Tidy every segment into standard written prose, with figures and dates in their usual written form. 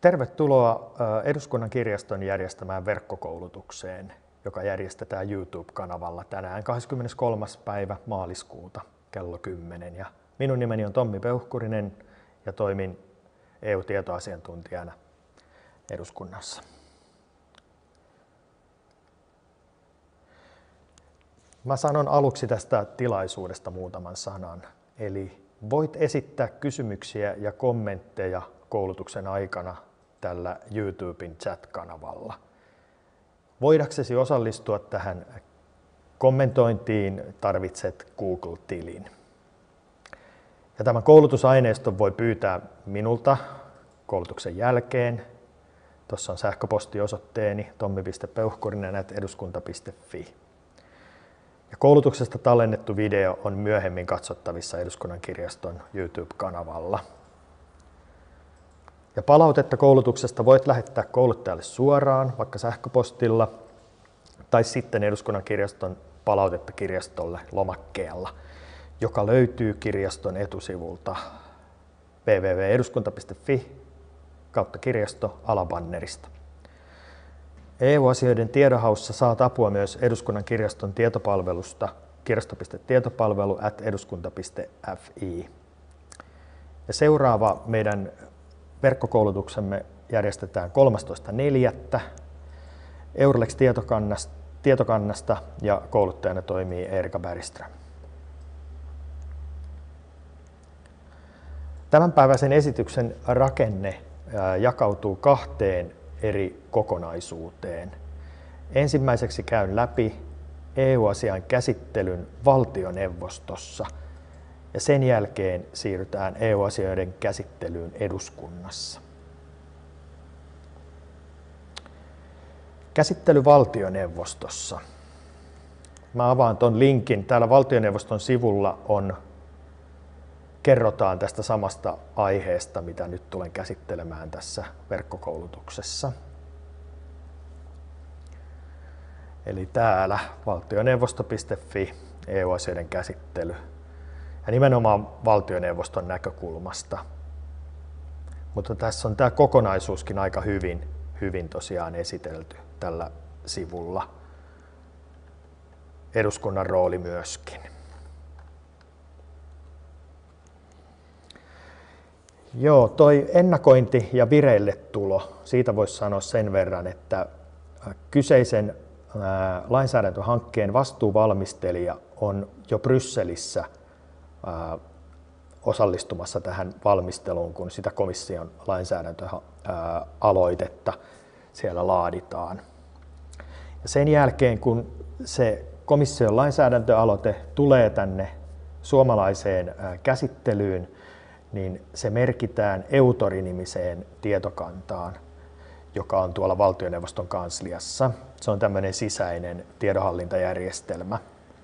Tervetuloa Eduskunnan kirjaston järjestämään verkkokoulutukseen, joka järjestetään YouTube-kanavalla tänään 23. päivä maaliskuuta kello 10. Ja minun nimeni on Tommi Peuhkurinen ja toimin EU-tietoasiantuntijana eduskunnassa. Mä sanon aluksi tästä tilaisuudesta muutaman sanan. Eli voit esittää kysymyksiä ja kommentteja koulutuksen aikana tällä YouTuben chat-kanavalla. Voidaksesi osallistua tähän kommentointiin tarvitset Google-tilin. Ja tämän koulutusaineiston voi pyytää minulta koulutuksen jälkeen. Tuossa on sähköpostiosoitteeni tommi.peuhkurinen@eduskunta.fi. Ja koulutuksesta tallennettu video on myöhemmin katsottavissa Eduskunnan kirjaston YouTube-kanavalla. Ja palautetta koulutuksesta voit lähettää kouluttajalle suoraan, vaikka sähköpostilla, tai sitten Eduskunnan kirjaston palautetta kirjastolle lomakkeella, joka löytyy kirjaston etusivulta www.eduskunta.fi/kirjasto alabannerista. EU-asioiden tiedonhaussa saat apua myös Eduskunnan kirjaston tietopalvelusta kirjasto.tietopalvelu@eduskunta.fi. Ja seuraava meidän verkkokoulutuksemme järjestetään 13.4. Eurlex-tietokannasta ja kouluttajana toimii Erika Bergström. Tämänpäiväisen esityksen rakenne jakautuu kahteen eri kokonaisuuteen. Ensimmäiseksi käyn läpi EU-asian käsittelyn valtioneuvostossa ja sen jälkeen siirrytään EU-asioiden käsittelyyn eduskunnassa. Käsittely valtioneuvostossa. Mä avaan ton linkin. Täällä valtioneuvoston sivulla kerrotaan tästä samasta aiheesta, mitä nyt tulen käsittelemään tässä verkkokoulutuksessa. Eli täällä valtioneuvosto.fi EU-asioiden käsittely. Ja nimenomaan valtioneuvoston näkökulmasta. Mutta tässä on tämä kokonaisuuskin aika hyvin tosiaan esitelty tällä sivulla. Eduskunnan rooli myöskin. Joo, toi ennakointi ja vireilletulo, siitä voisi sanoa sen verran, että kyseisen lainsäädäntöhankkeen vastuuvalmistelija on jo Brysselissä osallistumassa tähän valmisteluun, kun sitä komission lainsäädäntöaloitetta siellä laaditaan. Ja sen jälkeen, kun se komission lainsäädäntöaloite tulee tänne suomalaiseen käsittelyyn, niin se merkitään Eutori-nimiseen tietokantaan, joka on tuolla valtioneuvoston kansliassa. Se on tämmöinen sisäinen tiedonhallintajärjestelmä.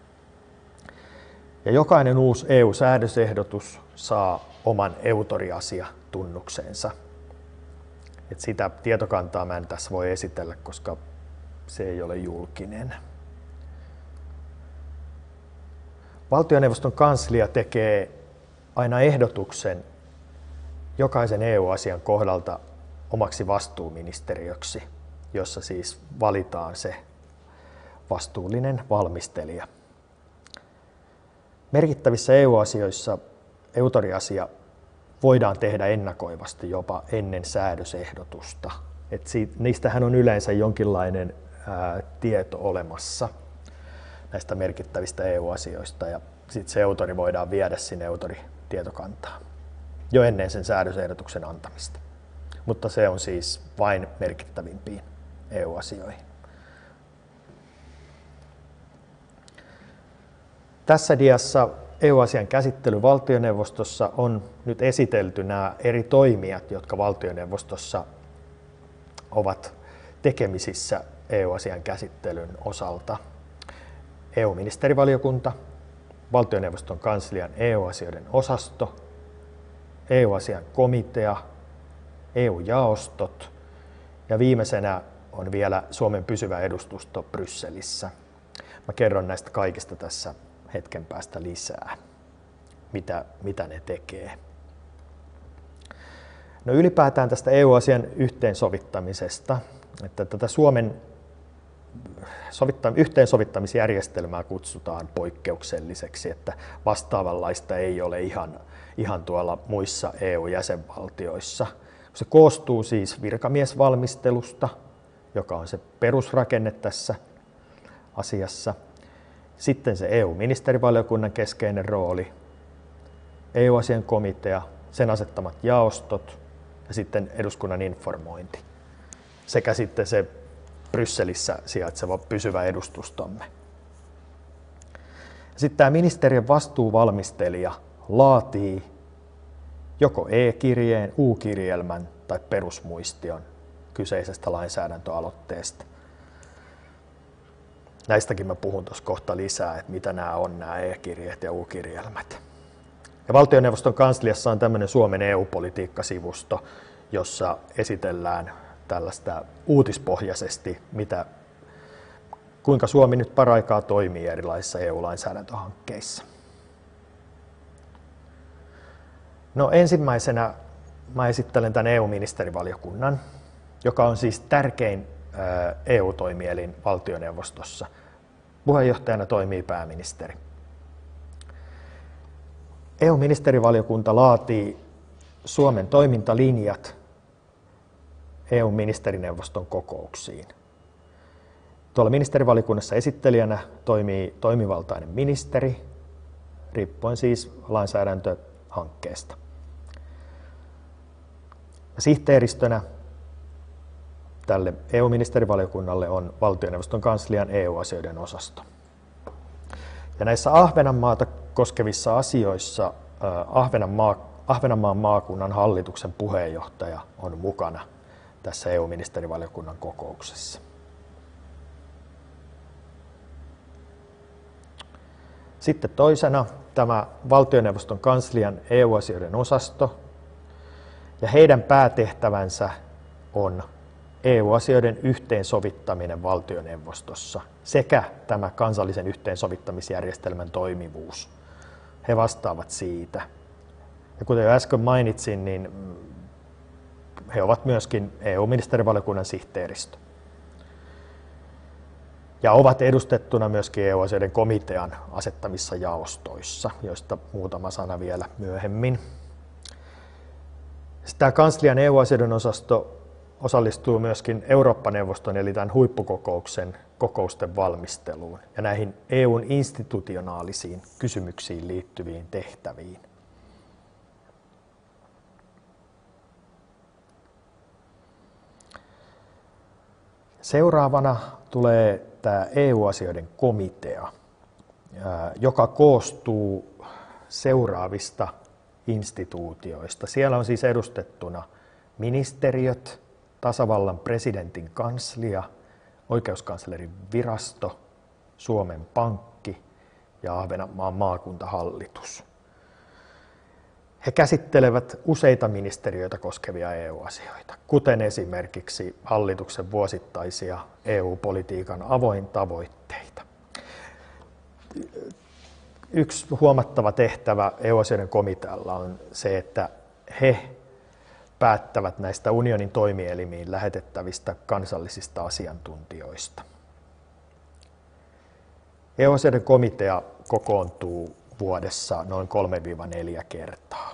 Ja jokainen uusi EU-säädösehdotus saa oman Eutori-asiatunnuksensa. Et sitä tietokantaa mä en tässä voi esitellä, koska se ei ole julkinen. Valtioneuvoston kanslia tekee aina ehdotuksen jokaisen EU-asian kohdalta omaksi vastuuministeriöksi, jossa siis valitaan se vastuullinen valmistelija. Merkittävissä EU-asioissa Eutori-asia voidaan tehdä ennakoivasti jopa ennen säädösehdotusta. Niistähän on yleensä jonkinlainen tieto olemassa näistä merkittävistä EU-asioista ja sitten se Eutori voidaan viedä sinne Eutori-tietokantaan jo ennen sen säädösehdotuksen antamista. Mutta se on siis vain merkittävimpiin EU-asioihin. Tässä diassa EU-asian käsittely valtioneuvostossa on nyt esitelty nämä eri toimijat, jotka valtioneuvostossa ovat tekemisissä EU-asian käsittelyn osalta. EU-ministerivaliokunta, valtioneuvoston kanslian EU-asioiden osasto, EU-asian komitea, EU-jaostot ja viimeisenä on vielä Suomen pysyvä edustusto Brysselissä. Mä kerron näistä kaikista tässä hetken päästä lisää, mitä ne tekee. No ylipäätään tästä EU-asian yhteensovittamisesta, että tätä Suomen yhteensovittamisjärjestelmää kutsutaan poikkeukselliseksi, että vastaavanlaista ei ole ihan tuolla muissa EU-jäsenvaltioissa. Se koostuu siis virkamiesvalmistelusta, joka on se perusrakenne tässä asiassa. Sitten se EU-ministerivaliokunnan keskeinen rooli, EU-asian komitea, sen asettamat jaostot ja sitten eduskunnan informointi sekä sitten se Brysselissä sijaitseva pysyvä edustustomme. Sitten tämä ministeriön vastuuvalmistelija laatii joko e-kirjeen, U-kirjelmän tai perusmuistion kyseisestä lainsäädäntöaloitteesta. Näistäkin mä puhun tuossa kohta lisää, että mitä nämä on nämä e-kirjeet ja U-kirjelmät. Ja valtioneuvoston kansliassa on tämmöinen Suomen EU-politiikkasivusto, jossa esitellään tällaista uutispohjaisesti, kuinka Suomi nyt paraikaa toimii erilaisissa EU-lainsäädäntöhankkeissa. No ensimmäisenä mä esittelen tämän EU-ministerivaliokunnan, joka on siis tärkein EU-toimielin valtioneuvostossa. Puheenjohtajana toimii pääministeri. EU-ministerivaliokunta laatii Suomen toimintalinjat EU-ministerineuvoston kokouksiin. Tuolla ministerivaliokunnassa esittelijänä toimii toimivaltainen ministeri, riippuen siis lainsäädäntöhankkeesta. Sihteeristönä tälle EU-ministerivaliokunnalle on valtioneuvoston kanslian EU-asioiden osasto. Ja näissä Ahvenanmaata koskevissa asioissa Ahvenanmaan maakunnan hallituksen puheenjohtaja on mukana tässä EU-ministerivaliokunnan kokouksessa. Sitten toisena tämä valtioneuvoston kanslian EU-asioiden osasto, ja heidän päätehtävänsä on EU-asioiden yhteensovittaminen valtioneuvostossa sekä tämä kansallisen yhteensovittamisjärjestelmän toimivuus. He vastaavat siitä. Ja kuten jo äsken mainitsin, niin he ovat myöskin EU-ministerivaliokunnan sihteeristö. Ja ovat edustettuna myöskin EU-asioiden komitean asettamissa jaostoissa, joista muutama sana vielä myöhemmin. Tämä kanslian EU-asioiden osasto osallistuu myöskin Eurooppa-neuvoston eli tämän huippukokouksen kokousten valmisteluun ja näihin EUn institutionaalisiin kysymyksiin liittyviin tehtäviin. Seuraavana tulee tämä EU-asioiden komitea, joka koostuu seuraavista instituutioista. Siellä on siis edustettuna ministeriöt, tasavallan presidentin kanslia, oikeuskanslerin virasto, Suomen Pankki ja Ahvenanmaan maakuntahallitus. He käsittelevät useita ministeriöitä koskevia EU-asioita, kuten esimerkiksi hallituksen vuosittaisia EU-politiikan avointavoitteita. Yksi huomattava tehtävä EU-asioiden komitealla on se, että he päättävät näistä unionin toimielimiin lähetettävistä kansallisista asiantuntijoista. EU-asioiden komitea kokoontuu vuodessa noin 3-4 kertaa.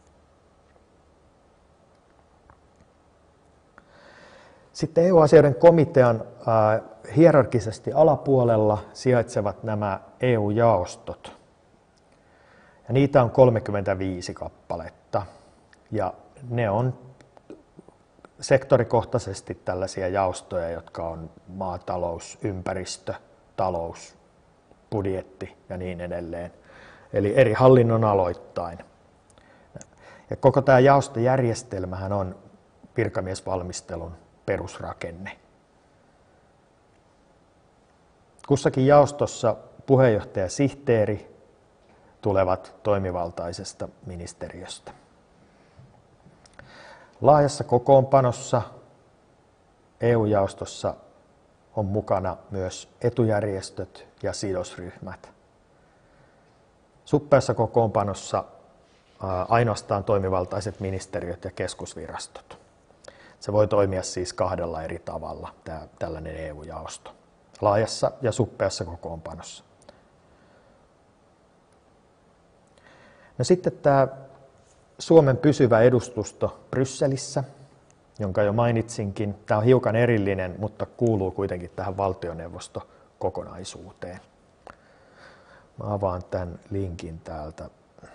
Sitten EU-asioiden komitean hierarkisesti alapuolella sijaitsevat nämä EU-jaostot. Ja niitä on 35 kappaletta. Ja ne on sektorikohtaisesti tällaisia jaostoja, jotka on maatalous, ympäristö, talous, budjetti ja niin edelleen. Eli eri hallinnon aloittain. Ja koko tämä jaostojärjestelmähän on virkamiesvalmistelun perusrakenne. Kussakin jaostossa puheenjohtaja ja sihteeri tulevat toimivaltaisesta ministeriöstä. Laajassa kokoonpanossa EU-jaostossa on mukana myös etujärjestöt ja sidosryhmät. Suppeassa kokoonpanossa ainoastaan toimivaltaiset ministeriöt ja keskusvirastot. Se voi toimia siis 2 eri tavalla, tällainen EU-jaosto, laajassa ja suppeassa kokoonpanossa. No sitten tämä Suomen pysyvä edustusto Brysselissä, jonka jo mainitsinkin. Tämä on hiukan erillinen, mutta kuuluu kuitenkin tähän valtioneuvostokokonaisuuteen. Mä avaan tämän linkin täältä.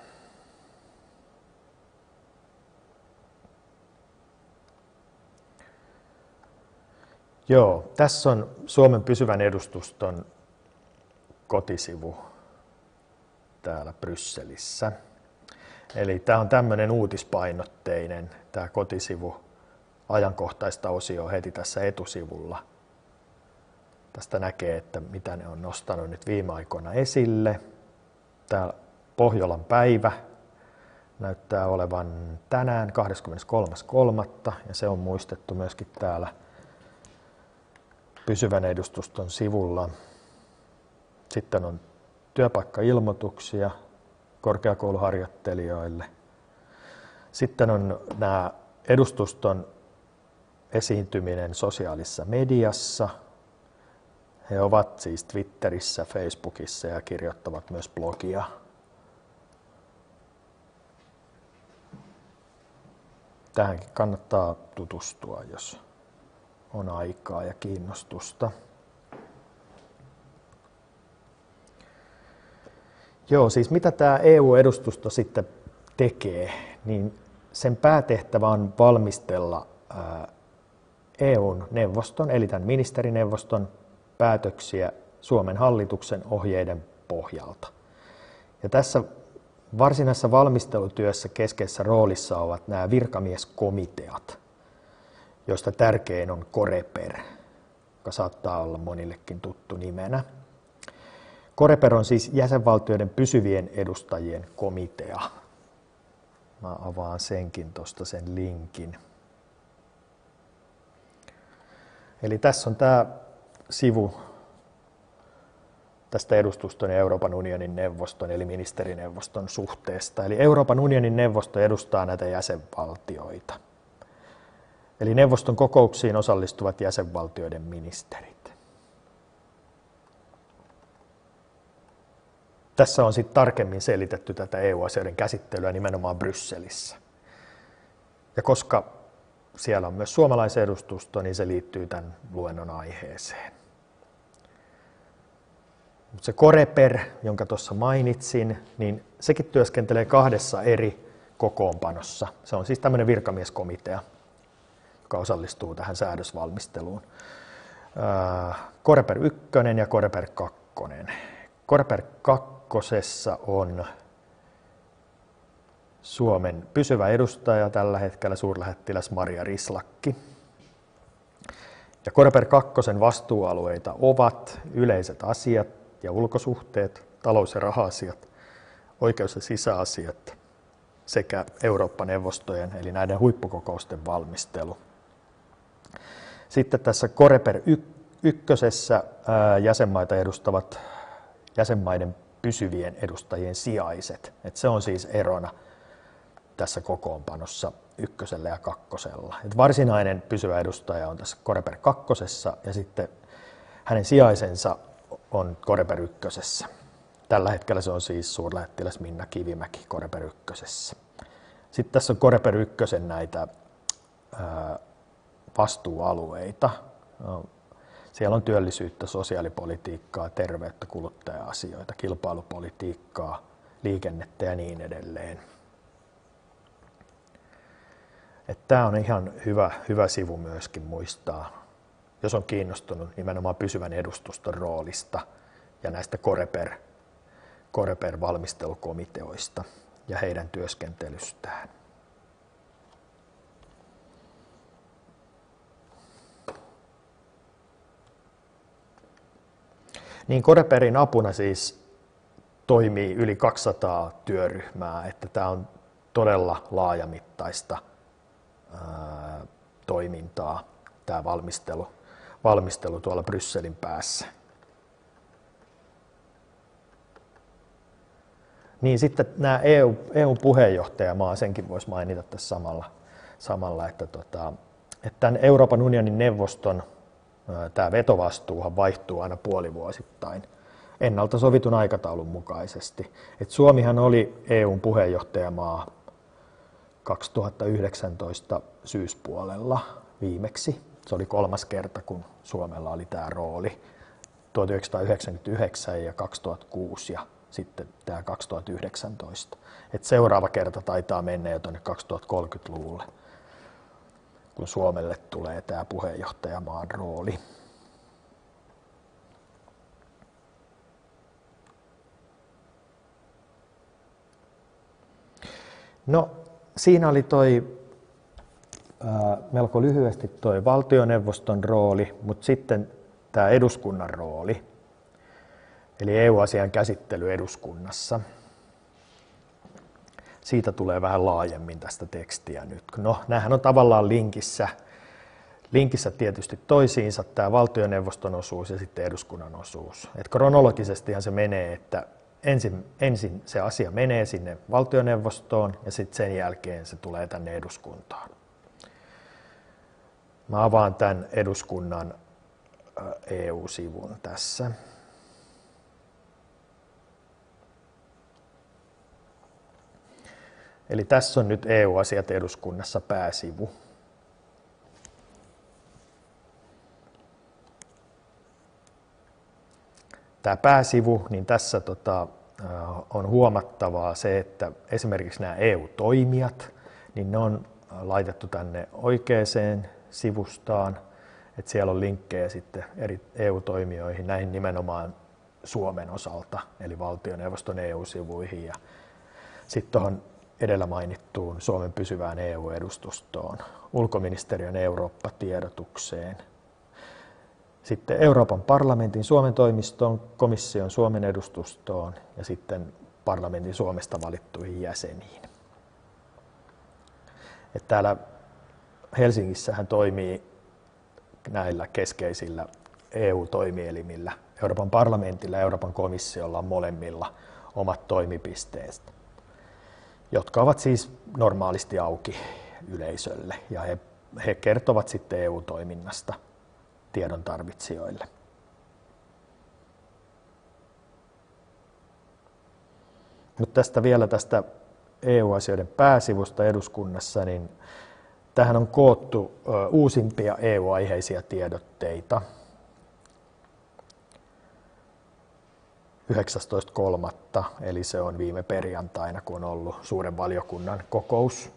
Joo, tässä on Suomen pysyvän edustuston kotisivu täällä Brysselissä. Eli tämä on tämmöinen uutispainotteinen, tämä kotisivu, ajankohtaista osioa heti tässä etusivulla. Tästä näkee, että mitä ne on nostanut nyt viime aikoina esille. Täällä Pohjolan päivä näyttää olevan tänään 23.3. ja se on muistettu myöskin täällä pysyvän edustuston sivulla. Sitten on työpaikkailmoituksia korkeakouluharjoittelijoille. Sitten on nämä edustuston esiintyminen sosiaalisessa mediassa. He ovat siis Twitterissä, Facebookissa ja kirjoittavat myös blogia. Tähänkin kannattaa tutustua, jos on aikaa ja kiinnostusta. Joo, siis mitä tämä EU-edustusto sitten tekee, niin sen päätehtävä on valmistella EU-neuvoston, eli tämän ministerineuvoston päätöksiä Suomen hallituksen ohjeiden pohjalta. Ja tässä varsinaisessa valmistelutyössä keskeisessä roolissa ovat nämä virkamieskomiteat, joista tärkein on Coreper, joka saattaa olla monillekin tuttu nimenä. Coreper on siis jäsenvaltioiden pysyvien edustajien komitea. Mä avaan senkin tuosta sen linkin. Eli tässä on tämä sivu tästä edustuston ja Euroopan unionin neuvoston eli ministerineuvoston suhteesta. Eli Euroopan unionin neuvosto edustaa näitä jäsenvaltioita. Eli neuvoston kokouksiin osallistuvat jäsenvaltioiden ministerit. Tässä on sitten tarkemmin selitetty tätä EU-asioiden käsittelyä nimenomaan Brysselissä. Ja koska siellä on myös suomalaisedustusto, niin se liittyy tämän luennon aiheeseen. Mutta se Coreper, jonka tuossa mainitsin, niin sekin työskentelee 2 eri kokoonpanossa. Se on siis tämmöinen virkamieskomitea, joka osallistuu tähän säädösvalmisteluun. Coreper 1 ja Coreper 2. Coreper 2 on Suomen pysyvä edustaja tällä hetkellä suurlähettiläs Maria Rislakki. Ja Coreper 2 vastuualueita ovat yleiset asiat ja ulkosuhteet, talous- ja raha-asiat, oikeus- ja sisäasiat sekä Eurooppa-neuvostojen eli näiden huippukokousten valmistelu. Sitten tässä Coreper 1 jäsenmaita edustavat jäsenmaiden pysyvien edustajien sijaiset. Et se on siis erona tässä kokoonpanossa 1 ja 2. Et varsinainen pysyvä edustaja on tässä Coreper 2 ja sitten hänen sijaisensa on Coreper 1. Tällä hetkellä se on siis suurlähettiläs Minna Kivimäki Coreper 1. Sitten tässä on Coreper 1 näitä vastuualueita. Siellä on työllisyyttä, sosiaalipolitiikkaa, terveyttä, kuluttaja-asioita, kilpailupolitiikkaa, liikennettä ja niin edelleen. Tämä on ihan hyvä sivu myöskin muistaa, jos on kiinnostunut nimenomaan pysyvän edustuston roolista ja näistä Coreper-valmistelukomiteoista ja heidän työskentelystään. Niin Coreperin apuna siis toimii yli 200 työryhmää, että tämä on todella laajamittaista toimintaa, tämä valmistelu tuolla Brysselin päässä. Niin sitten nämä EU-puheenjohtajamaa, senkin voisi mainita tässä samalla että tämän Euroopan unionin neuvoston tämä vetovastuuhan vaihtuu aina puolivuosittain ennalta sovitun aikataulun mukaisesti. Et Suomihan oli EUn puheenjohtajamaa 2019 syyspuolella viimeksi. Se oli 3. kerta, kun Suomella oli tämä rooli. 1999 ja 2006 ja sitten tämä 2019. Et seuraava kerta taitaa mennä jo tuonne 2030-luvulle, kun Suomelle tulee tämä puheenjohtajamaan rooli. No, siinä oli melko lyhyesti toi valtioneuvoston rooli, mutta sitten tämä eduskunnan rooli, eli EU-asian käsittely eduskunnassa. Siitä tulee vähän laajemmin tästä tekstiä nyt. No, nämähän on tavallaan linkissä tietysti toisiinsa, tämä valtioneuvoston osuus ja sitten eduskunnan osuus. Et kronologisestihan se menee, että ensin se asia menee sinne valtioneuvostoon ja sitten sen jälkeen se tulee tänne eduskuntaan. Mä avaan tämän eduskunnan EU-sivun tässä. Eli tässä on nyt EU-asiat eduskunnassa pääsivu. Tämä pääsivu, niin tässä on huomattavaa se, että esimerkiksi nämä EU-toimijat, niin ne on laitettu tänne oikeaan sivustaan, että siellä on linkkejä sitten eri EU-toimijoihin, näihin nimenomaan Suomen osalta, eli valtioneuvoston EU-sivuihin ja sitten tuohon edellä mainittuun Suomen pysyvään EU-edustustoon, ulkoministeriön Eurooppa-tiedotukseen, sitten Euroopan parlamentin Suomen toimistoon, komission Suomen edustustoon ja sitten parlamentin Suomesta valittuihin jäseniin. Et täällä Helsingissähän toimii näillä keskeisillä EU-toimielimillä, Euroopan parlamentilla ja Euroopan komissiolla on molemmilla omat toimipisteet, jotka ovat siis normaalisti auki yleisölle ja he kertovat sitten EU-toiminnasta tiedon tarvitsijoille. Mutta tästä EU-asioiden pääsivusta eduskunnassa, niin tähän on koottu uusimpia EU-aiheisia tiedotteita 19.3. eli se on viime perjantaina, kun on ollut suuren valiokunnan kokous,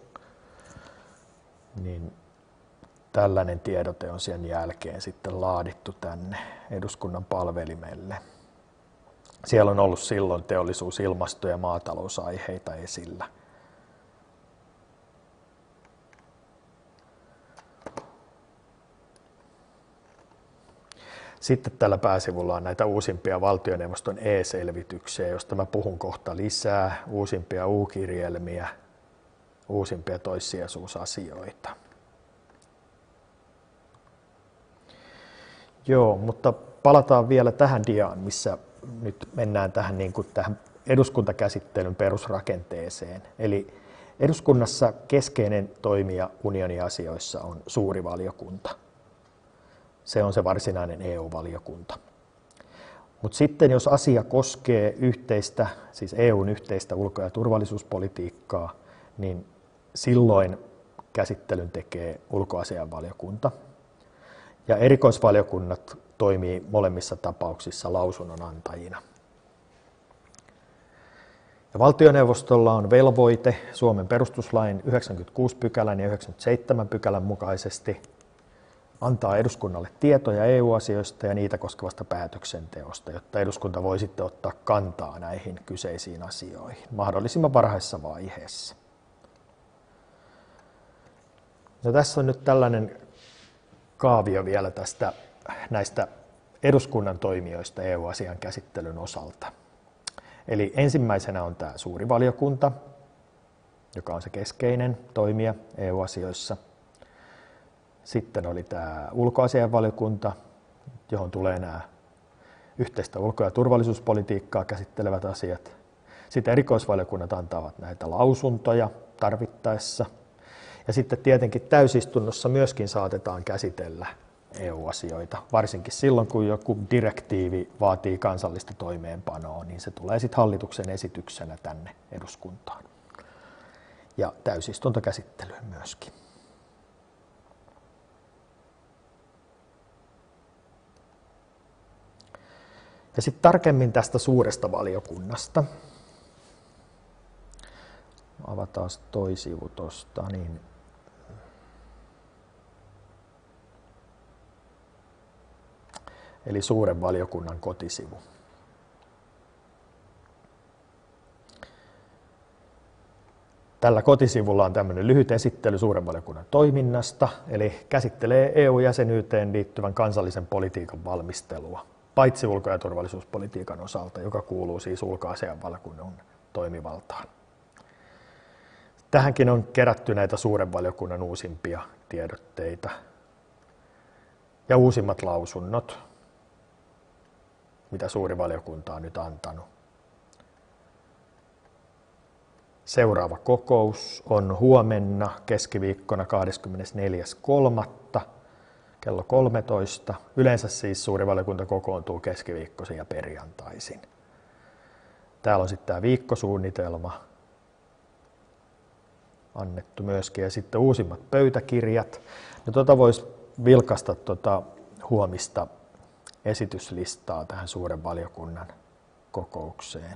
niin tällainen tiedote on sen jälkeen sitten laadittu tänne eduskunnan palvelimelle. Siellä on ollut silloin teollisuus-, ilmasto- ja maatalousaiheita esillä. Sitten tällä pääsivulla on näitä uusimpia valtioneuvoston e-selvityksiä, joista mä puhun kohta lisää, uusimpia U-kirjelmiä, uusimpia toissijaisuusasioita. Joo, mutta palataan vielä tähän diaan, missä nyt mennään tähän eduskuntakäsittelyn perusrakenteeseen. Eli eduskunnassa keskeinen toimija unioniasioissa on suuri valiokunta. Se on se varsinainen EU-valiokunta. Mutta sitten jos asia koskee siis EUn yhteistä ulko- ja turvallisuuspolitiikkaa, niin silloin käsittelyn tekee ulkoasiainvaliokunta. Ja erikoisvaliokunnat toimii molemmissa tapauksissa lausunnonantajina. Ja valtioneuvostolla on velvoite Suomen perustuslain 96 pykälän ja 97 pykälän mukaisesti antaa eduskunnalle tietoja EU-asioista ja niitä koskevasta päätöksenteosta, jotta eduskunta voi sitten ottaa kantaa näihin kyseisiin asioihin mahdollisimman varhaisessa vaiheessa. Ja tässä on nyt tällainen kaavio vielä näistä eduskunnan toimijoista EU-asian käsittelyn osalta. Eli ensimmäisenä on tämä suuri valiokunta, joka on se keskeinen toimija EU-asioissa. Sitten oli tämä ulkoasiainvaliokunta, johon tulee nämä yhteistä ulko- ja turvallisuuspolitiikkaa käsittelevät asiat. Sitten erikoisvaliokunnat antavat näitä lausuntoja tarvittaessa. Ja sitten tietenkin täysistunnossa myöskin saatetaan käsitellä EU-asioita, varsinkin silloin, kun joku direktiivi vaatii kansallista toimeenpanoa, niin se tulee sitten hallituksen esityksenä tänne eduskuntaan. Ja täysistuntokäsittelyyn myöskin. Ja sitten tarkemmin tästä suuresta valiokunnasta. Avataan toi sivu tuosta. Niin eli suuren valiokunnan kotisivu. Tällä kotisivulla on tämmöinen lyhyt esittely suuren valiokunnan toiminnasta, eli käsittelee EU-jäsenyyteen liittyvän kansallisen politiikan valmistelua, paitsi ulko- ja turvallisuuspolitiikan osalta, joka kuuluu siis ulkoasiainvaliokunnan toimivaltaan. Tähänkin on kerätty näitä suuren valiokunnan uusimpia tiedotteita ja uusimmat lausunnot, mitä suuri valiokunta on nyt antanut. Seuraava kokous on huomenna keskiviikkona 24.3. kello 13. Yleensä siis suuri valiokunta kokoontuu keskiviikkoisin ja perjantaisin. Täällä on sitten tämä viikkosuunnitelma annettu myöskin ja sitten uusimmat pöytäkirjat. Ja voisi vilkaista huomista esityslistaa tähän suuren valiokunnan kokoukseen.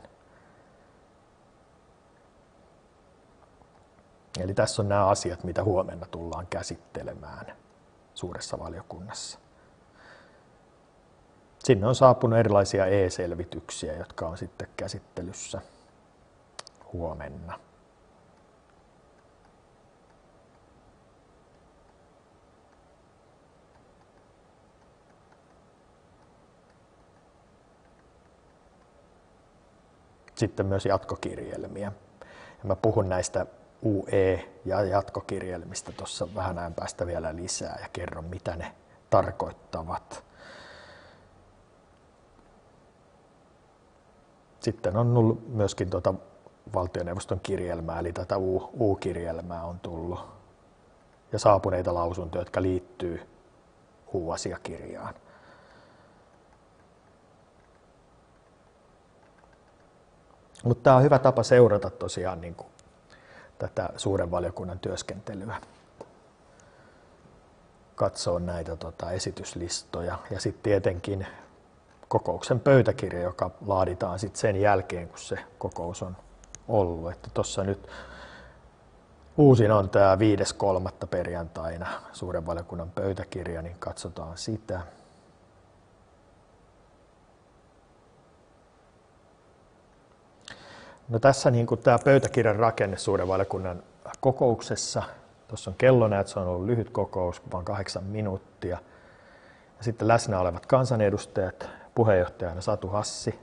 Eli tässä on nämä asiat, mitä huomenna tullaan käsittelemään suuressa valiokunnassa. Sinne on saapunut erilaisia e-selvityksiä, jotka on sitten käsittelyssä huomenna. Sitten myös jatkokirjelmiä. Ja mä puhun näistä UE- ja jatkokirjelmistä tuossa vähän ajan päästä vielä lisää ja kerron, mitä ne tarkoittavat. Sitten on ollut myöskin valtioneuvoston kirjelmää, eli tätä U-kirjelmää on tullut ja saapuneita lausuntoja, jotka liittyy U-asiakirjaan. Mutta tämä on hyvä tapa seurata tosiaan niin kuin tätä suuren valiokunnan työskentelyä. Katsoa näitä esityslistoja ja sitten tietenkin kokouksen pöytäkirja, joka laaditaan sitten sen jälkeen, kun se kokous on ollut. Että tuossa nyt uusin on tämä 5.3. perjantaina suuren valiokunnan pöytäkirja, niin katsotaan sitä. No tässä niin kuin tämä pöytäkirjan rakenne suuren valiokunnan kokouksessa. Tuossa on kellonäyt, se on ollut lyhyt kokous, vain 8 minuuttia. Ja sitten läsnä olevat kansanedustajat, puheenjohtajana Satu Hassi.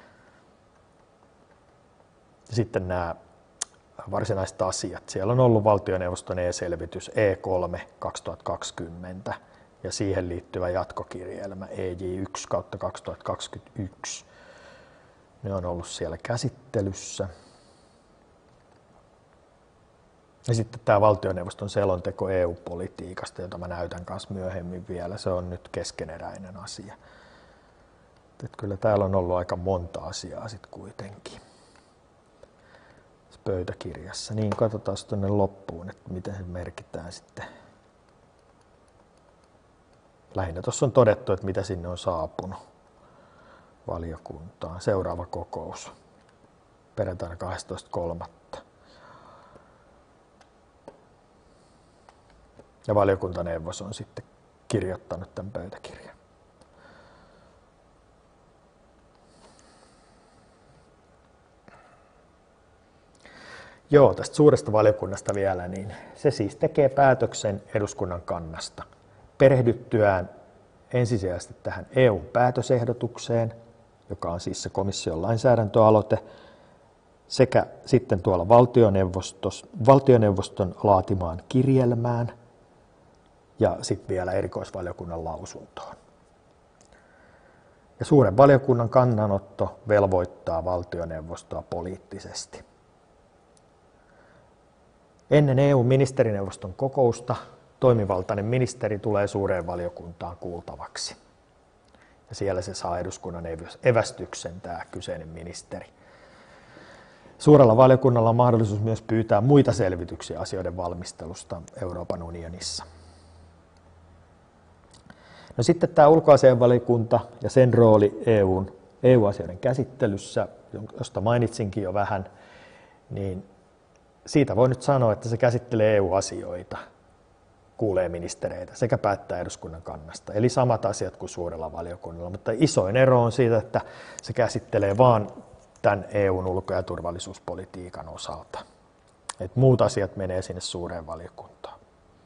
Ja sitten nämä varsinaiset asiat. Siellä on ollut valtioneuvoston e-selvitys E3 2020 ja siihen liittyvä jatkokirjelmä EJ1/2021. Ne on ollut siellä käsittelyssä. Ja sitten tämä valtioneuvoston selonteko EU-politiikasta, jota mä näytän kanssa myöhemmin vielä, se on nyt keskeneräinen asia. Että kyllä täällä on ollut aika monta asiaa sitten kuitenkin pöytäkirjassa. Niin katsotaan tuonne loppuun, että miten se merkitään sitten. Lähinnä tuossa on todettu, että mitä sinne on saapunut valiokuntaan. Seuraava kokous perjantaina 12.3. Ja valiokuntaneuvos on sitten kirjoittanut tämän pöytäkirjan. Joo, tästä suuresta valiokunnasta vielä, niin se siis tekee päätöksen eduskunnan kannasta perehdyttyään ensisijaisesti tähän EU-päätösehdotukseen, joka on siis se komission lainsäädäntöaloite, sekä sitten tuolla valtioneuvoston laatimaan kirjelmään ja sitten vielä erikoisvaliokunnan lausuntoon. Ja suuren valiokunnan kannanotto velvoittaa valtioneuvostoa poliittisesti. Ennen EU-ministerineuvoston kokousta toimivaltainen ministeri tulee suureen valiokuntaan kuultavaksi. Ja siellä se saa eduskunnan evästyksen, tämä kyseinen ministeri. Suurella valiokunnalla on mahdollisuus myös pyytää muita selvityksiä asioiden valmistelusta Euroopan unionissa. No sitten tämä ulkoasiainvaliokunta ja sen rooli EU-asioiden käsittelyssä, josta mainitsinkin jo vähän, niin siitä voi nyt sanoa, että se käsittelee EU-asioita, kuulee ministereitä sekä päättää eduskunnan kannasta. Eli samat asiat kuin suurella valiokunnalla, mutta isoin ero on siitä, että se käsittelee vain tämän EUn ulko- ja turvallisuuspolitiikan osalta. Et muut asiat menee sinne suureen valiokuntaan.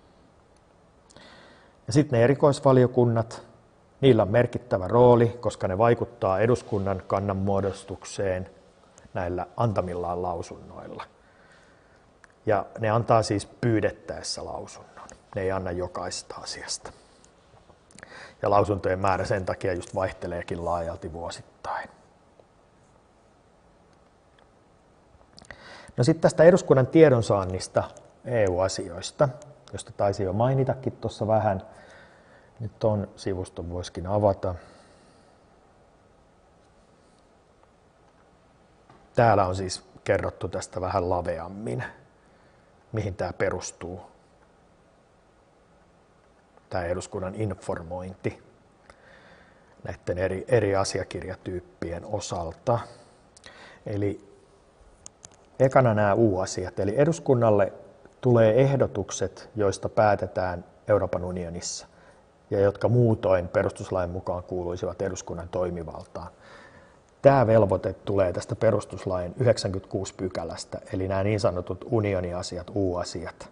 Ja sitten ne erikoisvaliokunnat, niillä on merkittävä rooli, koska ne vaikuttaa eduskunnan kannanmuodostukseen näillä antamillaan lausunnoilla. Ja ne antaa siis pyydettäessä lausunnon. Ne ei anna jokaisesta asiasta. Ja lausuntojen määrä sen takia just vaihteleekin laajalti vuosittain. No sitten tästä eduskunnan tiedonsaannista EU-asioista, josta taisi jo mainitakin tuossa vähän. Nyt tuon sivuston voisikin avata. Täällä on siis kerrottu tästä vähän laveammin, mihin tämä perustuu. Tämä eduskunnan informointi näiden eri asiakirjatyyppien osalta. Eli ekana nämä U-asiat, eli eduskunnalle tulee ehdotukset, joista päätetään Euroopan unionissa ja jotka muutoin perustuslain mukaan kuuluisivat eduskunnan toimivaltaan. Tämä velvoite tulee tästä perustuslain 96 pykälästä, eli nämä niin sanotut unioniasiat, U-asiat.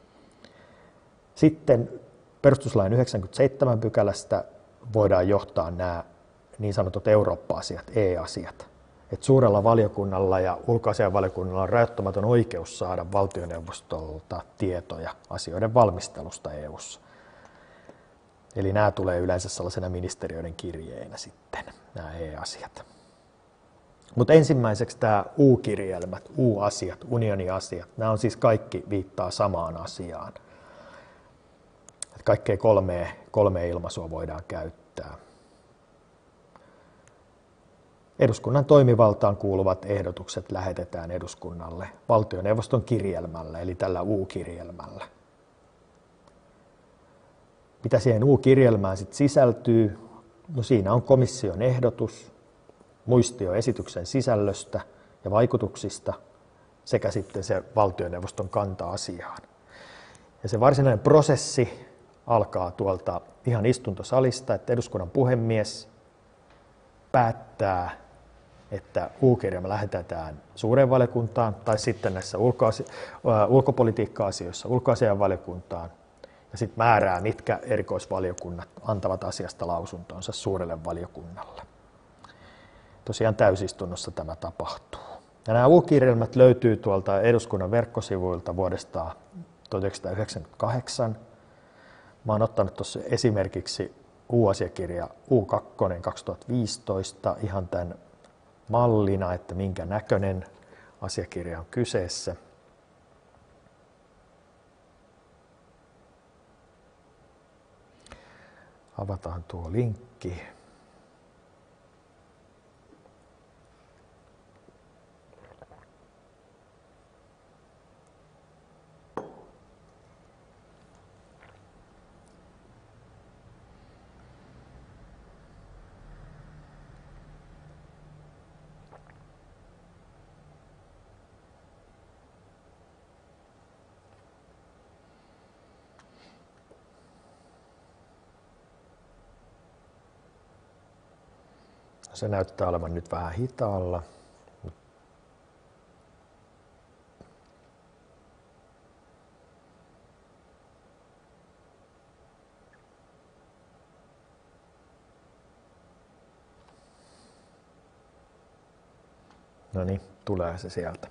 Sitten perustuslain 97 pykälästä voidaan johtaa nämä niin sanotut Eurooppa-asiat, E-asiat. Et suurella valiokunnalla ja ulkoasiainvaliokunnalla on rajoittamaton oikeus saada valtioneuvostolta tietoja asioiden valmistelusta EU:ssa. Eli nämä tulee yleensä sellaisena ministeriöiden kirjeinä sitten, nämä E-asiat. Mutta ensimmäiseksi tämä U-kirjelmät, U-asiat, unioniasiat, nämä on siis kaikki viittaa samaan asiaan. Kaikkea kolmea ilmaisua voidaan käyttää. Eduskunnan toimivaltaan kuuluvat ehdotukset lähetetään eduskunnalle valtioneuvoston kirjelmällä, eli tällä U-kirjelmällä. Mitä siihen U-kirjelmään sitten sisältyy? No siinä on komission ehdotus, muistio esityksen sisällöstä ja vaikutuksista sekä sitten se valtioneuvoston kanta asiaan. Ja se varsinainen prosessi alkaa tuolta ihan istuntosalista, että eduskunnan puhemies päättää, että U-kirjelmä lähetetään suureen valiokuntaan tai sitten näissä ulkopolitiikka-asioissa ulkoasiainvaliokuntaan ja sitten määrää, mitkä erikoisvaliokunnat antavat asiasta lausuntonsa suurelle valiokunnalle. Tosiaan täysistunnossa tämä tapahtuu. Ja nämä U-kirjelmät löytyy tuolta eduskunnan verkkosivuilta vuodesta 1998. Mä oon ottanut tuossa esimerkiksi U-asiakirja U2 2015 ihan tämän mallina, että minkä näköinen asiakirja on kyseessä. Avataan tuo linkki. Se näyttää olevan nyt vähän hitaalla. No niin, tulee se sieltä.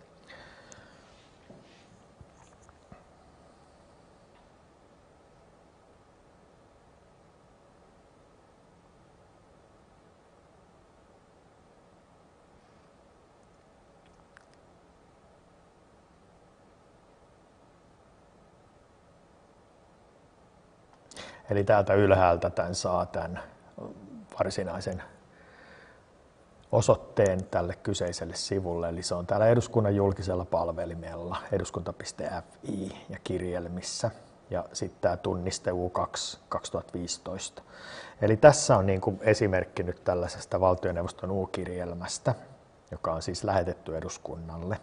Eli täältä ylhäältä tämän saa tämän varsinaisen osoitteen tälle kyseiselle sivulle, eli se on täällä eduskunnan julkisella palvelimella eduskunta.fi ja kirjelmissä, ja sitten tämä tunniste U2 2015. Eli tässä on niin kuin esimerkki nyt tällaisesta valtioneuvoston U-kirjelmästä, joka on siis lähetetty eduskunnalle.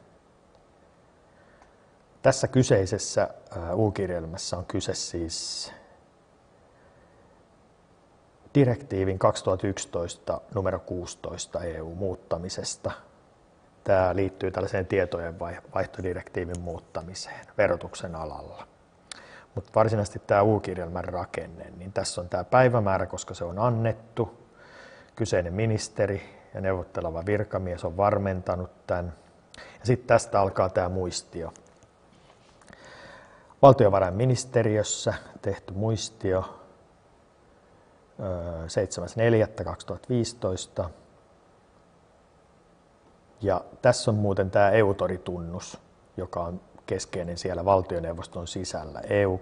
Tässä kyseisessä U-kirjelmässä on kyse siis direktiivin 2011 numero 16 EU-muuttamisesta. Tämä liittyy tällaiseen tietojenvaihtodirektiivin muuttamiseen verotuksen alalla. Mutta varsinaisesti tämä U-kirjelmän rakenne, niin tässä on tämä päivämäärä, koska se on annettu. Kyseinen ministeri ja neuvotteleva virkamies on varmentanut tämän. Ja sitten tästä alkaa tämä muistio. Valtiovarainministeriössä tehty muistio 7.4.2015. Ja tässä on muuten tämä EUTORI-tunnus, joka on keskeinen siellä valtioneuvoston sisällä, EU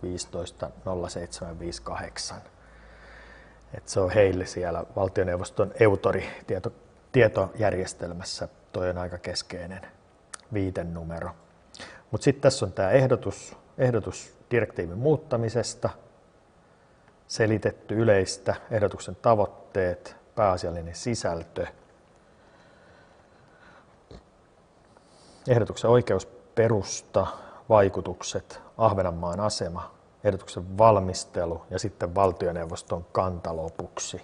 2015-0758. Et se on heille siellä valtioneuvoston EUTORI-tietojärjestelmässä, toi on aika keskeinen viitenumero. Mutta sitten tässä on tämä ehdotus direktiivin muuttamisesta, selitetty yleistä, ehdotuksen tavoitteet, pääasiallinen sisältö, ehdotuksen oikeusperusta, vaikutukset, Ahvenanmaan asema, ehdotuksen valmistelu ja sitten valtioneuvoston kanta lopuksi.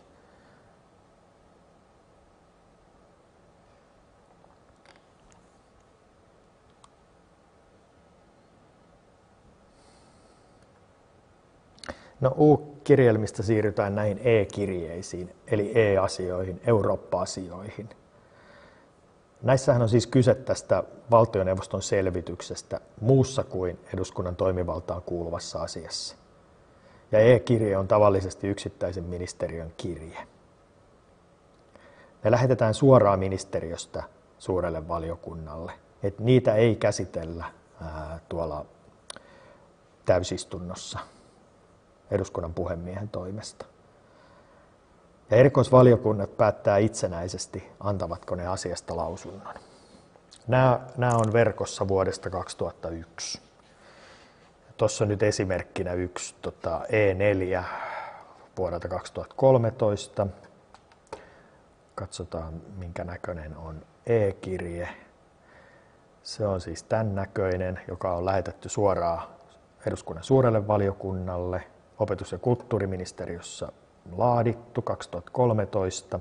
No, U-kirjelmistä siirrytään näihin E-kirjeisiin, eli E-asioihin, Eurooppa-asioihin. Näissähän on siis kyse tästä valtioneuvoston selvityksestä muussa kuin eduskunnan toimivaltaan kuuluvassa asiassa. Ja E-kirje on tavallisesti yksittäisen ministeriön kirje. Ne lähetetään suoraan ministeriöstä suurelle valiokunnalle. Et niitä ei käsitellä tuolla täysistunnossa eduskunnan puhemiehen toimesta. Ja erikoisvaliokunnat päättää itsenäisesti, antavatko ne asiasta lausunnon. Nämä on verkossa vuodesta 2001. Tuossa on nyt esimerkkinä yksi E4 vuodelta 2013. Katsotaan, minkä näköinen on E-kirje. Se on siis tämän näköinen, joka on lähetetty suoraan eduskunnan suurelle valiokunnalle, opetus- ja kulttuuriministeriössä laadittu 2013.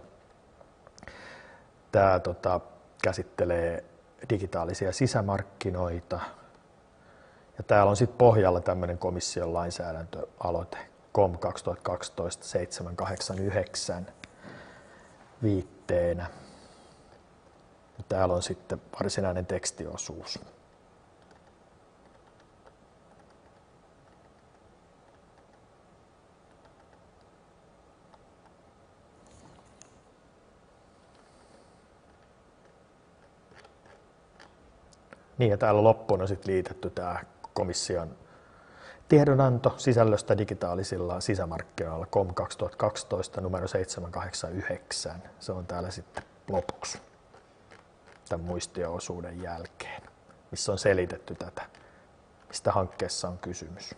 Tämä käsittelee digitaalisia sisämarkkinoita. Ja täällä on sitten pohjalla tämmöinen komission lainsäädäntöaloite COM 2012-789 viitteenä. Ja täällä on sitten varsinainen tekstiosuus. Niin, ja täällä loppuun on sitten liitetty tämä komission tiedonanto sisällöstä digitaalisilla sisämarkkinoilla COM 2012 numero 789. Se on täällä sitten lopuksi tämän muistio-osuuden jälkeen, missä on selitetty tätä, mistä hankkeessa on kysymys.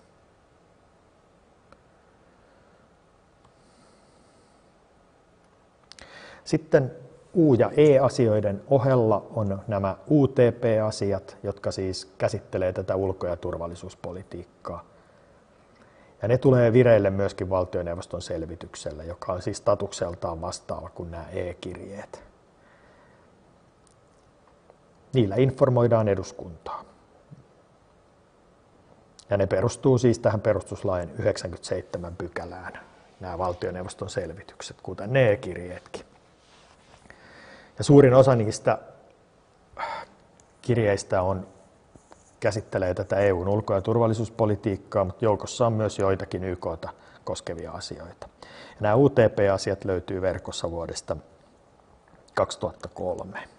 Sitten U- ja E-asioiden ohella on nämä UTP-asiat, jotka siis käsittelee tätä ulko- ja turvallisuuspolitiikkaa. Ja ne tulee vireille myöskin valtioneuvoston selvityksellä, joka on siis statukseltaan vastaava kuin nämä E-kirjeet. Niillä informoidaan eduskuntaa. Ja ne perustuu siis tähän perustuslain 97 pykälään, nämä valtioneuvoston selvitykset, kuten ne E-kirjeetkin. Ja suurin osa niistä kirjeistä käsittelee tätä EUn ulko- ja turvallisuuspolitiikkaa, mutta joukossa on myös joitakin YK:ta koskevia asioita. Ja nämä UTP-asiat löytyy verkossa vuodesta 2003.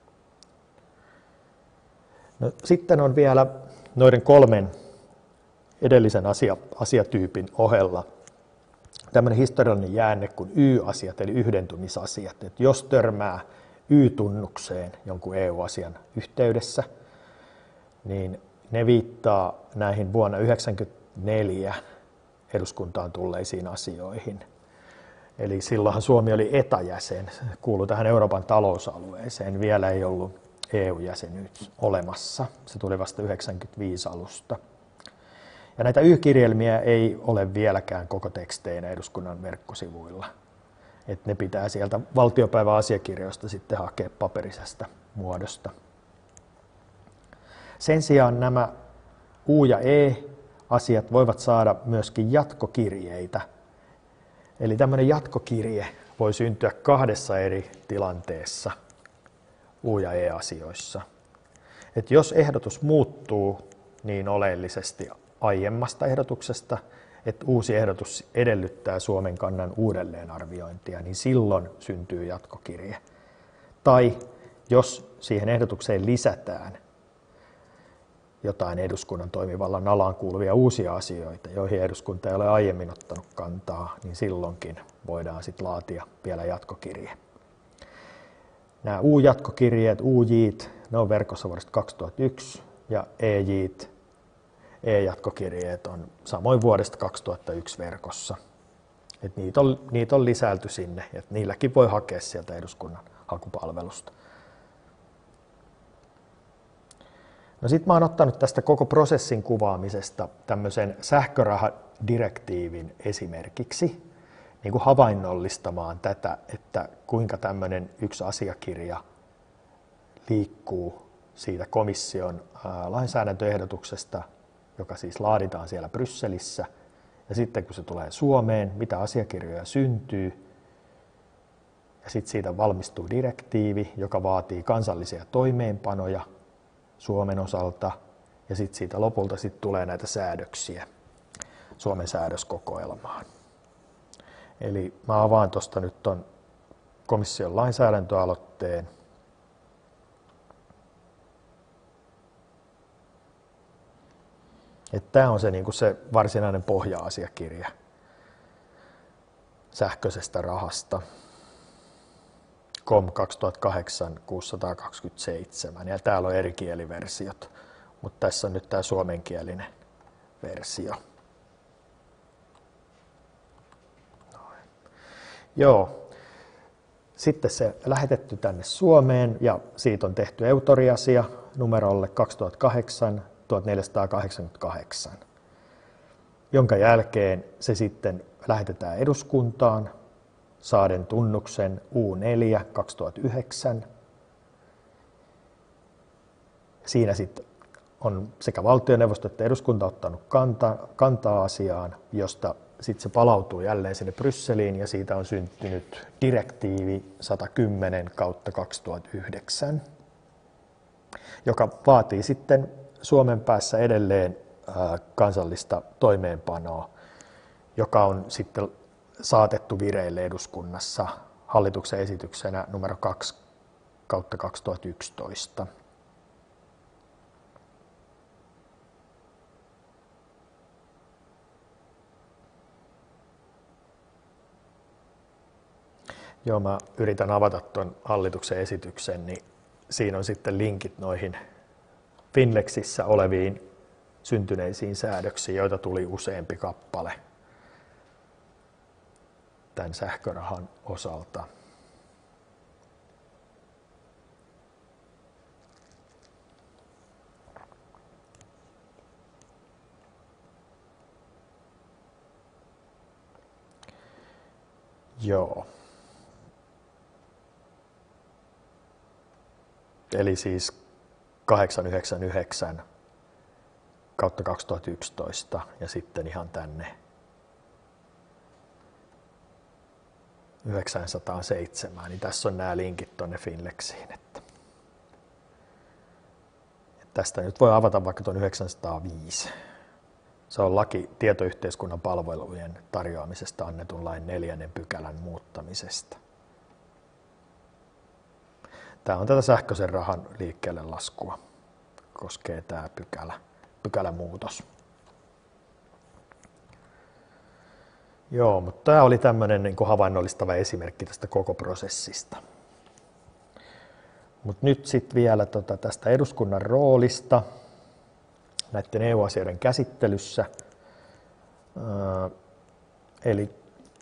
No, sitten on vielä noiden kolmen edellisen asiatyypin ohella tämmöinen historiallinen jäänne kuin Y-asiat eli yhdentymisasiat. Että jos törmää Y-tunnukseen jonkun EU-asian yhteydessä, niin ne viittaa näihin vuonna 1994 eduskuntaan tulleisiin asioihin. Eli silloinhan Suomi oli ETA-jäsen, kuului tähän Euroopan talousalueeseen, vielä ei ollut EU-jäsenyys olemassa. Se tuli vasta 1995 alusta. Ja näitä Y-kirjelmiä ei ole vieläkään koko teksteinä eduskunnan verkkosivuilla. Et ne pitää sieltä valtiopäiväasiakirjoista sitten hakea paperisesta muodosta. Sen sijaan nämä U- ja E-asiat voivat saada myöskin jatkokirjeitä. Eli tämmöinen jatkokirje voi syntyä kahdessa eri tilanteessa U- ja E-asioissa. Et jos ehdotus muuttuu niin oleellisesti aiemmasta ehdotuksesta, että uusi ehdotus edellyttää Suomen kannan uudelleenarviointia, niin silloin syntyy jatkokirje. Tai jos siihen ehdotukseen lisätään jotain eduskunnan toimivallan alaan kuuluvia uusia asioita, joihin eduskunta ei ole aiemmin ottanut kantaa, niin silloinkin voidaan sitten laatia vielä jatkokirje. Nämä U-jatkokirjeet, UJ:t, ne on verkossa vuodesta 2001 ja EJ:t, E-jatkokirjeet on samoin vuodesta 2001 verkossa. Et niitä on lisäilty sinne, että niilläkin voi hakea sieltä eduskunnan hakupalvelusta. No sit mä oon ottanut tästä koko prosessin kuvaamisesta tämmöisen sähkörahadirektiivin esimerkiksi, niin kuin havainnollistamaan tätä, että kuinka tämmöinen yksi asiakirja liikkuu siitä komission lainsäädäntöehdotuksesta, joka siis laaditaan siellä Brysselissä, ja sitten kun se tulee Suomeen, mitä asiakirjoja syntyy, ja sitten siitä valmistuu direktiivi, joka vaatii kansallisia toimeenpanoja Suomen osalta, ja sitten siitä lopulta tulee näitä säädöksiä Suomen säädöskokoelmaan. Eli mä avaan tuosta nyt ton komission lainsäädäntöaloitteen. Tämä on se varsinainen pohja-asiakirja sähköisestä rahasta. COM 2008-627, ja täällä on eri kieliversiot, mutta tässä on nyt tämä suomenkielinen versio. Noin. Joo. Sitten se lähetetty tänne Suomeen, ja siitä on tehty eutoriasia numerolle 2008-1488, jonka jälkeen se sitten lähetetään eduskuntaan saaden tunnuksen U4 2009. Siinä sitten on sekä valtioneuvosto että eduskunta ottanut kantaa asiaan, josta sitten se palautuu jälleen sinne Brysseliin, ja siitä on syntynyt direktiivi 110/2009, joka vaatii sitten Suomen päässä edelleen kansallista toimeenpanoa, joka on sitten saatettu vireille eduskunnassa hallituksen esityksenä numero 2/2011. Joo, mä yritän avata tuon hallituksen esityksen, niin siinä on sitten linkit noihin Finlexissä oleviin syntyneisiin säädöksiin, joita tuli useampi kappale tämän sähkörahan osalta. Joo. Eli siis 899/2011 ja sitten ihan tänne 907, niin tässä on nämä linkit tuonne Finlexiin. Että tästä nyt voi avata vaikka tuon 905. Se on laki tietoyhteiskunnan palvelujen tarjoamisesta annetun lain 4. pykälän muuttamisesta. Tämä on tätä sähköisen rahan liikkeelle laskua, koskee tämä pykälämuutos. Joo, mutta tämä oli tämmöinen niin kuin havainnollistava esimerkki tästä koko prosessista. Mutta nyt sitten vielä tästä eduskunnan roolista näiden EU-asioiden käsittelyssä. Eli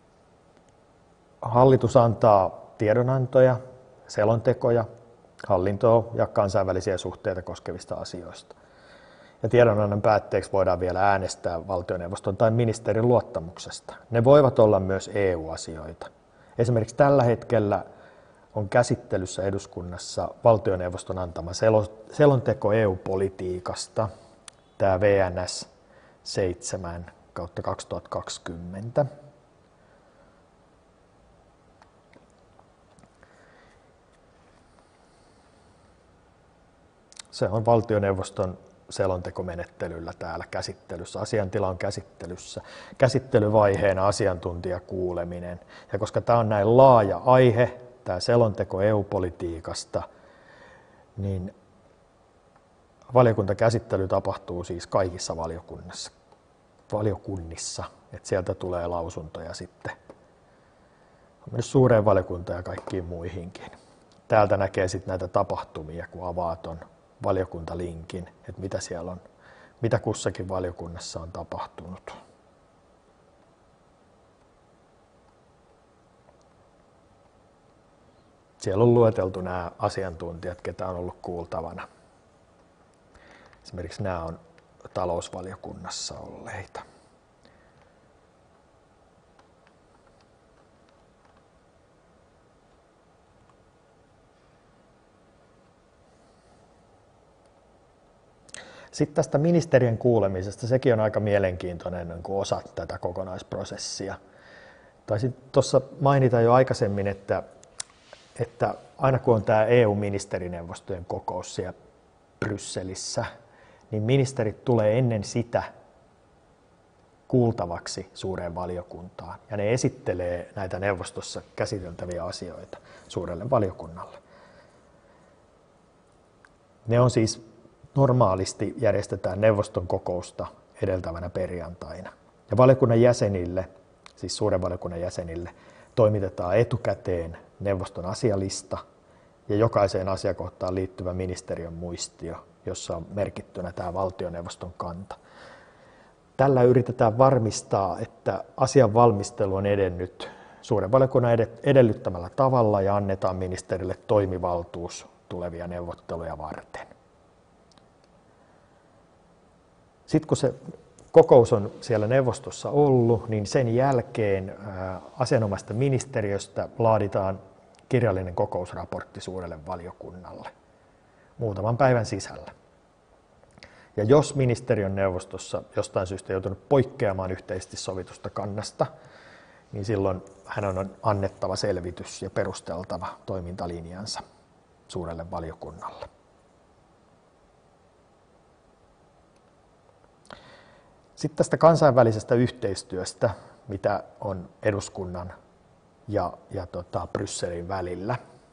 hallitus antaa tiedonantoja, selontekoja, hallintoa ja kansainvälisiä suhteita koskevista asioista. Ja tiedonannon päätteeksi voidaan vielä äänestää valtioneuvoston tai ministerin luottamuksesta. Ne voivat olla myös EU-asioita. Esimerkiksi tällä hetkellä on käsittelyssä eduskunnassa valtioneuvoston antama selonteko EU-politiikasta, tämä VNS 7/2020. Se on valtioneuvoston selontekomenettelyllä täällä käsittelyssä. Asiantila on käsittelyssä. Käsittelyvaiheena asiantuntijakuuleminen. Ja koska tämä on näin laaja aihe, tämä selonteko EU-politiikasta, niin valiokuntakäsittely tapahtuu siis kaikissa valiokunnissa. Että sieltä tulee lausuntoja sitten myös suureen valiokuntaan ja kaikkiin muihinkin. Täältä näkee sitten näitä tapahtumia, kun avaa ton valiokuntalinkin, että mitä siellä on, mitä kussakin valiokunnassa on tapahtunut. Siellä on lueteltu nämä asiantuntijat, ketä on ollut kuultavana. Esimerkiksi nämä on talousvaliokunnassa olleita. Sitten tästä ministerien kuulemisesta, sekin on aika mielenkiintoinen osa tätä kokonaisprosessia. Taisin tuossa mainita jo aikaisemmin, että aina kun on tämä EU-ministerineuvostojen kokous siellä Brysselissä, niin ministerit tulee ennen sitä kuultavaksi suureen valiokuntaan. Ja ne esittelee näitä neuvostossa käsiteltäviä asioita suurelle valiokunnalle. Ne on siis normaalisti järjestetään neuvoston kokousta edeltävänä perjantaina. Ja valiokunnan jäsenille, siis suuren valiokunnan jäsenille, toimitetaan etukäteen neuvoston asialista ja jokaiseen asiakohtaan liittyvä ministeriön muistio, jossa on merkittynä tämä valtioneuvoston kanta. Tällä yritetään varmistaa, että asian valmistelu on edennyt suuren valiokunnan edellyttämällä tavalla ja annetaan ministerille toimivaltuus tulevia neuvotteluja varten. Sitten kun se kokous on siellä neuvostossa ollut, niin sen jälkeen asianomaista ministeriöstä laaditaan kirjallinen kokousraportti suurelle valiokunnalle muutaman päivän sisällä. Ja jos ministeriön neuvostossa jostain syystä joutunut poikkeamaan yhteisesti sovitusta kannasta, niin silloin hän on annettava selvitys ja perusteltava toimintalinjansa suurelle valiokunnalle. Sitten tästä kansainvälisestä yhteistyöstä, mitä on eduskunnan ja Brysselin välillä.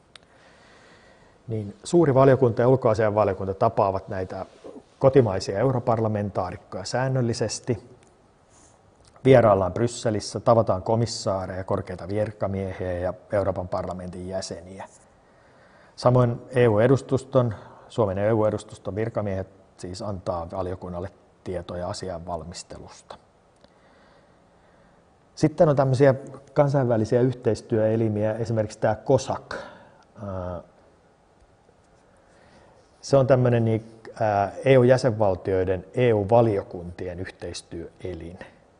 Niin suuri valiokunta ja ulkoasiainvaliokunta tapaavat näitä kotimaisia europarlamentaarikkoja säännöllisesti. Vieraillaan Brysselissä, tavataan komissaareja, korkeita virkamiehiä ja Euroopan parlamentin jäseniä. Samoin Suomen EU-edustuston virkamiehet siis antaa valiokunnalle tietoja asian valmistelusta. Sitten on tämmöisiä kansainvälisiä yhteistyöelimiä, esimerkiksi tämä COSAC. Se on tämmöinen EU-jäsenvaltioiden EU-valiokuntien yhteistyöelin.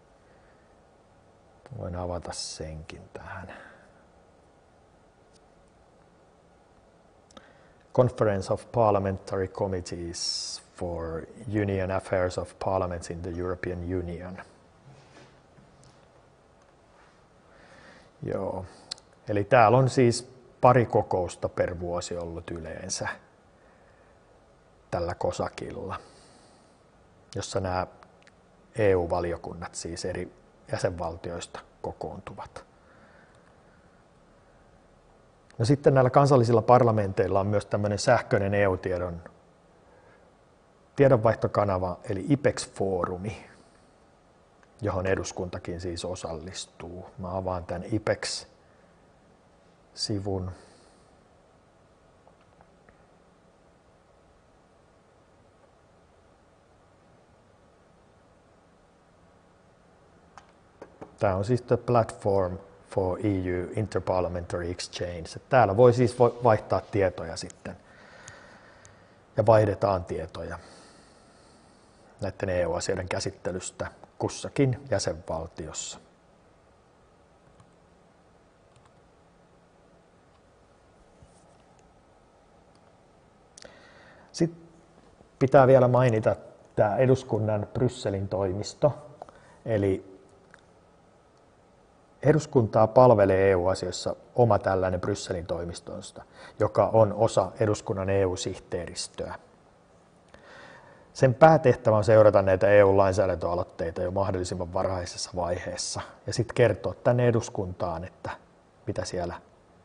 Voin avata senkin tähän. Conference of Parliamentary Committees for Union Affairs of Parliaments in the European Union. Joo. Eli täällä on siis pari kokousta per vuosi ollut yleensä tällä COSACilla, jossa nämä EU-valiokunnat siis eri jäsenvaltioista kokoontuvat. No sitten näillä kansallisilla parlamenteilla on myös tämmöinen sähköinen tiedonvaihtokanava, eli IPEX-foorumi. johon eduskuntakin siis osallistuu. Mä avaan tämän IPEX-sivun. Tämä on siis the platform for EU Interparliamentary Exchange. Täällä voi siis vaihtaa tietoja sitten ja vaihdetaan tietoja näiden EU-asioiden käsittelystä kussakin jäsenvaltiossa. Sitten pitää vielä mainita tämä eduskunnan Brysselin toimisto, eli eduskuntaa palvelee EU-asioissa oma tällainen Brysselin toimistosta, joka on osa eduskunnan EU-sihteeristöä. Sen päätehtävä on seurata näitä EU-lainsäädäntöaloitteita jo mahdollisimman varhaisessa vaiheessa ja sitten kertoa tänne eduskuntaan, että mitä siellä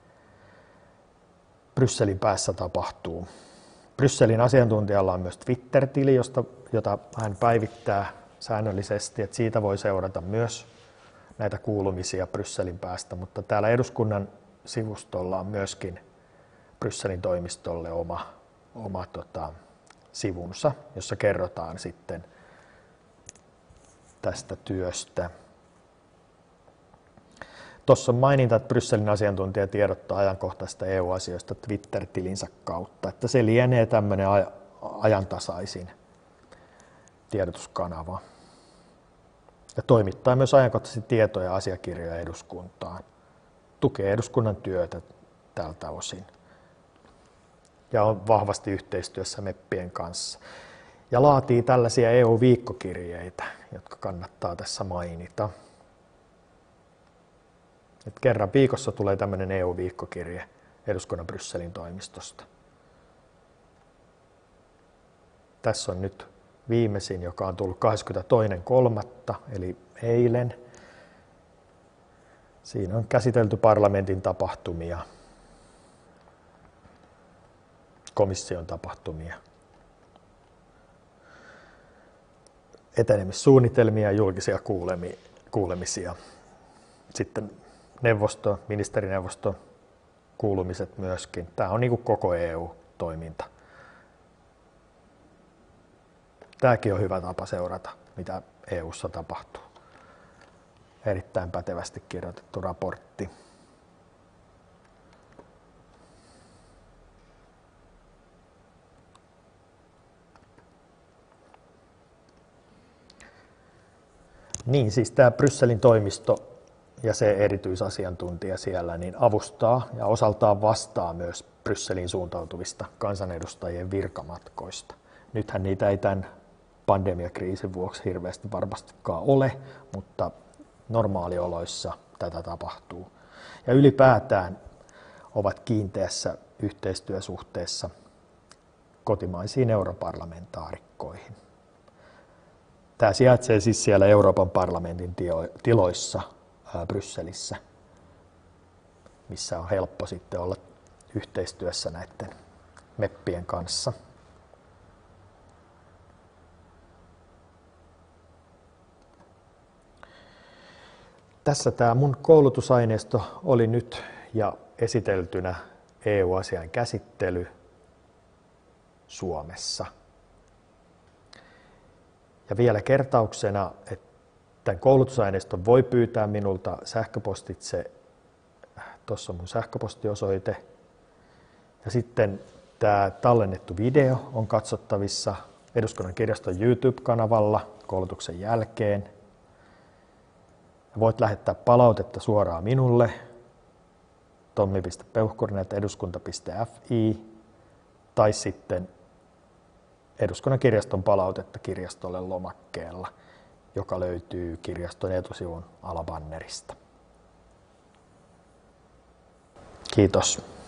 Brysselin päässä tapahtuu. Brysselin asiantuntijalla on myös Twitter-tili, jota hän päivittää säännöllisesti, että siitä voi seurata myös näitä kuulumisia Brysselin päästä, mutta täällä eduskunnan sivustolla on myöskin Brysselin toimistolle oma sivunsa, jossa kerrotaan sitten tästä työstä. Tuossa on maininta, että Brysselin asiantuntija tiedottaa ajankohtaisista EU-asioista Twitter-tilinsä kautta, että se lienee tämmöinen ajantasaisin tiedotuskanava. Ja toimittaa myös ajankohtaisesti tietoja ja asiakirjoja eduskuntaan. Tukee eduskunnan työtä tältä osin. Ja on vahvasti yhteistyössä meppien kanssa. Ja laatii tällaisia EU-viikkokirjeitä, jotka kannattaa tässä mainita. Et kerran viikossa tulee tämmöinen EU-viikkokirje eduskunnan Brysselin toimistosta. Tässä on nyt viimeisin, joka on tullut 22.3. eli eilen. Siinä on käsitelty parlamentin tapahtumia, komission tapahtumia, etenemissuunnitelmia ja julkisia kuulemisia. Sitten ministerineuvosto kuulumiset myöskin. Tämä on niin kuin koko EU-toiminta. Tämäkin on hyvä tapa seurata, mitä EU:ssa tapahtuu. Erittäin pätevästi kirjoitettu raportti. Niin, siis tämä Brysselin toimisto ja se erityisasiantuntija siellä niin avustaa ja osaltaan vastaa myös Brysseliin suuntautuvista kansanedustajien virkamatkoista. Nythän niitä ei tämän pandemiakriisin vuoksi hirveästi varmastikaan ole, mutta normaalioloissa tätä tapahtuu. Ja ylipäätään ovat kiinteässä yhteistyösuhteessa kotimaisiin europarlamentaarikkoihin. Tämä sijaitsee siis siellä Euroopan parlamentin tiloissa Brysselissä, missä on helppo sitten olla yhteistyössä näiden meppien kanssa. Tässä tämä mun koulutusaineisto oli nyt ja esiteltynä EU-asian käsittely Suomessa. Ja vielä kertauksena, että tämän koulutusaineiston voi pyytää minulta sähköpostitse. Tuossa on mun sähköpostiosoite. Ja sitten tämä tallennettu video on katsottavissa Eduskunnan kirjaston YouTube-kanavalla koulutuksen jälkeen. Voit lähettää palautetta suoraan minulle tommi.peuhkurinen@eduskunta.fi tai sitten Eduskunnan kirjaston palautetta kirjastolle lomakkeella, joka löytyy kirjaston etusivun alabannerista. Kiitos.